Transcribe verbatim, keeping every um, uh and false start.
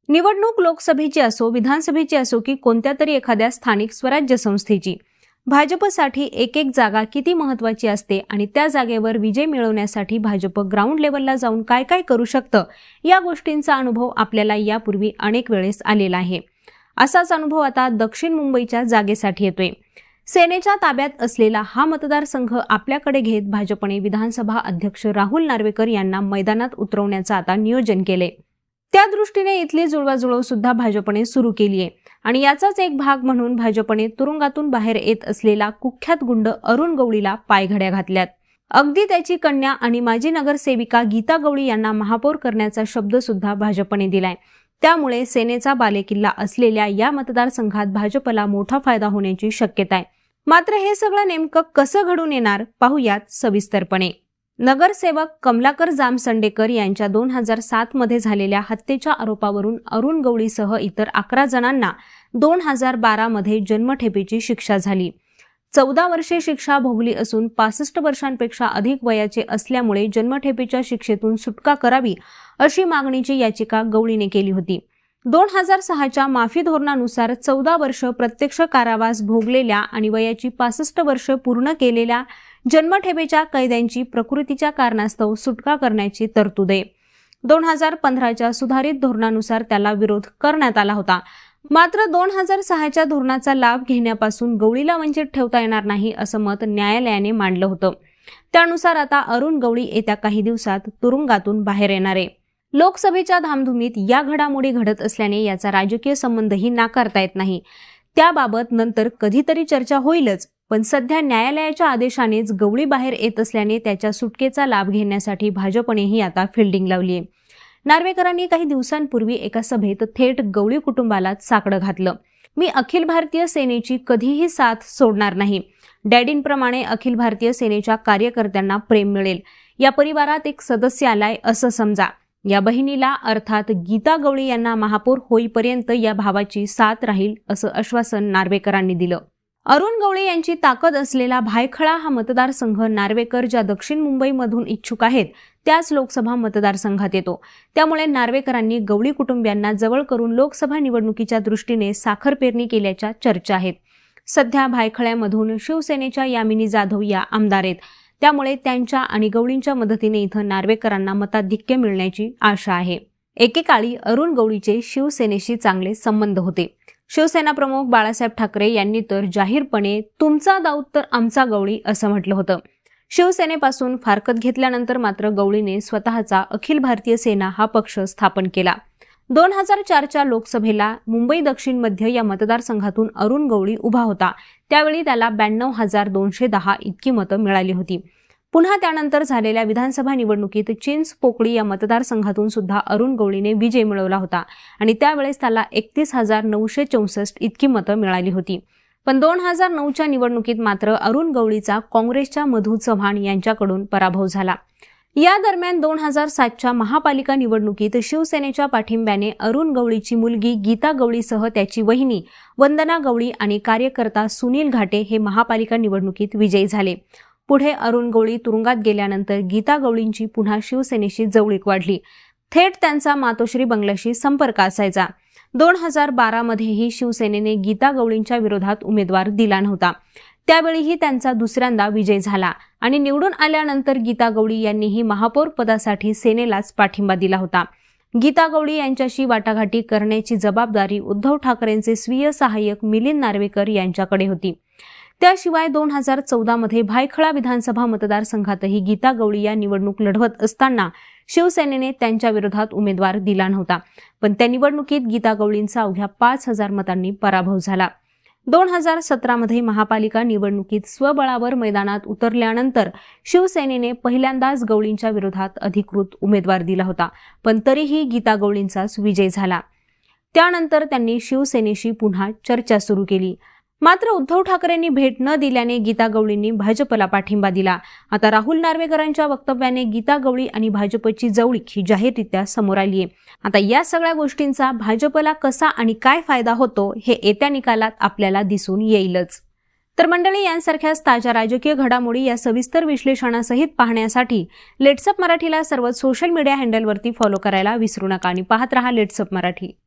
निवडणूक लोकसभेची असो, विधानसभेची असो की कोणत्या तरी एखाद्या स्थानिक स्वराज्य संस्थेची, भाजपसाठी एक एक जागा किती महत्त्वाची असते आणि त्या जागेवर विजय मिळवण्यासाठी भाजप ग्राउंड लेवलला जाऊन काय काय करू शकतं, या गोष्टींचा अनुभव आपल्याला यापूर्वी अनेक वेळेस आलेला आहे। असाच अनुभव आता दक्षिण मुंबईच्या जागेसाठी येतोय। सेनेच्या ताब्यात असलेला हा मतदारसंघ आपल्याकडे घेत भाजपने विधानसभा अध्यक्ष राहुल नार्वेकर यांना मैदानात उतरवण्याचं आता नियोजन केले। त्या दृष्टीने इथली जुळवाजुळव सुद्धा भाजपने सुरू केली आहे आणि याचाच एक भाग म्हणून भाजपने तुरुंगातून बाहेर येत असलेला कुख्यात गुंड अरुण गवळीला पायघड्या घातल्यात। अगदी त्याची कन्या आणि माजी नगरसेविका गीता गवळी यांना महापौर करण्याचा शब्द सुद्धा भाजपने दिलाय। त्यामुळे सेनेचा बालेकिल्ला असलेल्या या मतदारसंघात भाजपला मोठा फायदा होण्याची शक्यता आहे। मात्र हे सगळं नेमकं कसं घडून येणार पाहूयात सविस्तरपणे। नगरसेवक कमलाकर जामसंडेकर यांच्या दोन हजार सात मध्ये झालेल्या हत्येच्या आरोपावरून अरुण गवळीसह इतर अकरा जणांना दोन हजार बारा मध्ये जन्मठेपेची शिक्षा झाली। चौदा वर्षे शिक्षा भोगली असून पासष्ट वर्षांपेक्षा अधिक वयाचे असल्यामुळे जन्मठेपेच्या शिक्षेतून सुटका करावी अशी मागणीची याचिका गवळीने केली होती। दोन हजार सहाच्या माफी धोरणानुसार चौदा वर्ष प्रत्यक्ष कारावास भोगलेल्या आणि वयाची पासष्ट वर्ष पूर्ण केलेल्या जन्मठेपेच्या कैद्यांची प्रकृतीच्या कारणास्तव सुटका करण्याची तरतूद आहे। दोन हजार पंधराच्या सुधारित धोरणानुसार त्याला विरोध करण्यात आला होता। मात्र दोन हजार सहाच्या धोरणाचा लाभ घेण्यापासून गवळीला वंचित ठेवता येणार नाही असं मत न्यायालयाने मांडलं होतं। त्यानुसार आता अरुण गवळी येत्या काही दिवसात तुरुंगातून बाहेर येणार आहे। लोकसभेच्या धामधुमीत या घडामोडी घडत असल्याने याचा राजकीय संबंधही नाकारता येत नाही। त्याबाबत नंतर कधीतरी चर्चा होईलच, पण सध्या न्यायालयाच्या आदेशानेच गवळी बाहेर येत असल्याने त्याच्या सुटकेचा लाभ घेण्यासाठी भाजपनेही आता फिल्डिंग लावली आहे। नार्वेकरांनी काही दिवसांपूर्वी एका सभेत थेट गवळी कुटुंबाला साकडं घातलं। मी अखिल भारतीय सेनेची कधीही साथ सोडणार नाही। डॅडींप्रमाणे अखिल भारतीय सेनेच्या कार्यकर्त्यांना प्रेम मिळेल। या परिवारात एक सदस्य आलाय असं समजा। या बहिणीला अर्थात गीता गवळी यांना महापौर होईपर्यंत या भावाची साथ राहील असं आश्वासन नार्वेकरांनी दिलं। अरुण गवळी यांची ताकद असलेला भायखळा हा मतदारसंघ नार्वेकर ज्या दक्षिण मुंबईमधून इच्छुक आहेत त्याच लोकसभा मतदारसंघात येतो। त्यामुळे नार्वेकरांनी गवळी कुटुंबियांना जवळ करून लोकसभा निवडणुकीच्या दृष्टीने साखर पेरणी केल्याच्या चर्चा आहेत। सध्या भायखळ्यामधून शिवसेनेच्या यामिनी जाधव या आमदार आहेत। त्यामुळे त्यांच्या आणि गवळींच्या मदतीने इथं नार्वेकरांना मताधिक्य मिळण्याची आशा आहे। एकेकाळी अरुण गवळीचे शिवसेनेशी चांगले संबंध होते। शिवसेना प्रमुख बाळासाहेब ठाकरे यांनी तर जाहीरपणे तुमचा दाऊद तर आमचा गवळी असं म्हटलं होतं। शिवसेनेपासून फारकत घेतल्यानंतर मात्र गवळीने स्वतःचा अखिल भारतीय सेना हा पक्ष स्थापन केला। दोन हजार चारच्या लोकसभेला मुंबई दक्षिण मध्य या मतदारसंघातून अरुण गवळी उभा होता। त्यावेळी त्याला ब्याण्णव हजार दोनशे दहा इतकी मतं मिळाली होती। पुन्हा त्यानंतर झालेल्या विधानसभा निवडणुकीत चिंच पोकळी या मतदारसंघातून सुद्धा अरुण गवळीने विजय मिळवला होता आणि त्यावेळेस त्याला एकतीस हजार नऊशे चौसष्ट इतकी मतं मिळाली होती। पण दोन हजार नऊच्या निवडणुकीत मात्र अरुण गवळीचा काँग्रेसच्या मधू चव्हाण यांच्याकडून पराभव झाला। या दरम्यान दोन हजार सातच्या महापालिका निवडणुकीत शिवसेनेच्या पाठिंब्याने अरुण गवळीची मुलगी गीता गवळीसह त्याची वहिनी वंदना गवळी आणि कार्यकर्ता सुनील घाटे हे महापालिका निवडणुकीत विजयी झाले। पुढे अरुण गवळी तुरुंगात गेल्यानंतर गीता गवळींची पुन्हा शिवसेनेशी जवळीक वाढली। थेट त्यांचा मातोश्री बंगल्याशी संपर्क असायचा। दोन हजार बारा मध्येही शिवसेनेने गीता गवळींच्या विरोधात उमेदवार दिला नव्हता। त्यावेळीही त्यांचा दुसऱ्यांदा विजय झाला आणि निवडून आल्यानंतर गीता गवळी यांनीही महापौर पदासाठी सेनेलाच पाठिंबा दिला होता। गीता गवळी यांच्याशी वाटाघाटी करण्याची जबाबदारी उद्धव ठाकरेंचे स्वीय सहाय्यक मिलिंद नार्वेकर यांच्याकडे होती। त्याशिवाय दोन हजार चौदा मध्ये भायखळा विधानसभा मतदारसंघातही गीता गवळी या निवडणूक लढवत असताना शिवसेनेने त्यांच्या विरोधात उमेदवार दिला नव्हता, पण त्या निवडणुकीत गीता गवळींचा अवघ्या पाच हजार मतांनी पराभव झाला। दोन हजार सतरा मध्ये महापालिका निवडणुकीत स्वबळावर मैदानात उतरल्यानंतर शिवसेनेने पहिल्यांदाच गवळींच्या विरोधात अधिकृत उमेदवार दिला होता, पण तरीही गीता गवळींचाच विजय झाला। त्यानंतर त्यांनी शिवसेनेशी पुन्हा चर्चा सुरू केली। मात्र उद्धव ठाकरेंनी भेट न दिल्याने गीता गवळींनी भाजपला पाठिंबा दिला। आता राहुल नार्वेकरांच्या वक्तव्याने गीता गवळी आणि भाजपची जवळीक ही जाहीररित्या समोर आली आहे। आता या सगळ्या गोष्टींचा भाजपला कसा आणि काय फायदा होतो हे येत्या निकालात आपल्याला दिसून येईलच। तर मंडळी, यांसारख्याच ताज्या राजकीय घडामोडी या सविस्तर विश्लेषणासहित पाहण्यासाठी लेट्सअप मराठीला सर्व सोशल मीडिया हँडलवरती फॉलो करायला विसरू नका आणि पाहत रहा लेट्सअप मराठी।